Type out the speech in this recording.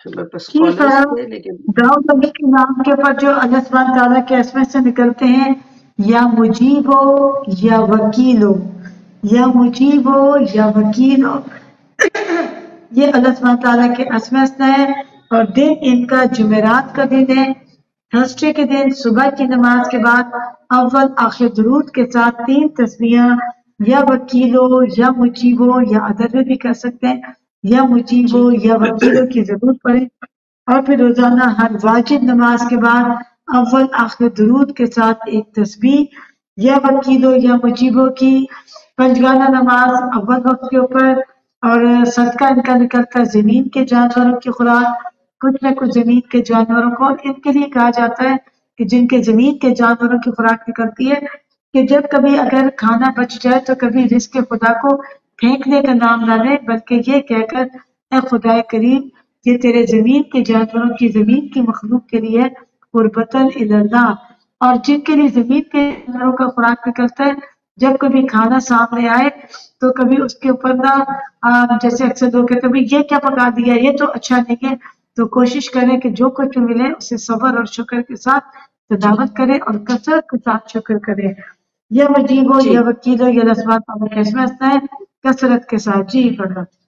ٹھیک ہے، داؤد نبی کے نام کے اوپر جو اللہ سبحانہ تعالیٰ کے اسماء سے نکلتے ہیں، یا مجیب ہو یا وکیل ہو، یا مجیب ہو یا وکیل ہو، یہ اللہ سبحانہ تعالیٰ کے اسماء سے ہے۔ اور دن ان کا جمعرات کا دن ہے، تھرسڈے کے دن صبح کی نماز کے بعد اول آخر درود کے ساتھ 3 تسبیحاں، یا وکیل ہو یا مجیب ہو یا ادر میں بھی کر سکتے ہیں، یا مجیب ہو یا وکیلوں کی ضرور پڑھیں۔ اور پھر روزانہ ہر واجب نماز کے بعد اول آخر درود کے ساتھ 1 تسبیح یا وکیلوں یا مجیبوں کی۔ پنجگانہ نماز اول وقت کے اوپر، اور صدقہ ان کا نکلتا ہے زمین کے جانوروں کی خوراک، کچھ نہ کچھ زمین کے جانوروں کو، اور ان کے لیے کہا جاتا ہے کہ جن کے زمین کے جانوروں کی خوراک نکلتی ہے، کہ جب کبھی اگر کھانا بچ جائے تو کبھی رزق خدا کو پھینکنے کا نام نہ لے، بلکہ یہ کہہ کر اے خدائے کریم، یہ تیرے زمین کے جانوروں کی، زمین کی مخلوق کے لیے قربتاً الی اللہ۔ اور جن کے لیے زمین کے جانوروں کا خوراک نکلتا ہے، جب کبھی کھانا سامنے آئے تو کبھی اس کے اوپر نہ جیسے اکثر لوگ کہتے ہیں یہ کیا پکا دیا، یہ تو اچھا نہیں ہے، تو کوشش کریں کہ جو کچھ ملے اسے صبر اور شکر کے ساتھ تداوت کرے اور کثرت کے ساتھ شکر کرے۔ یا مجیب ہو یا وکیل ہو یا رسوات کے اسماء ہے، کثرت کے ساتھ۔ جی فقط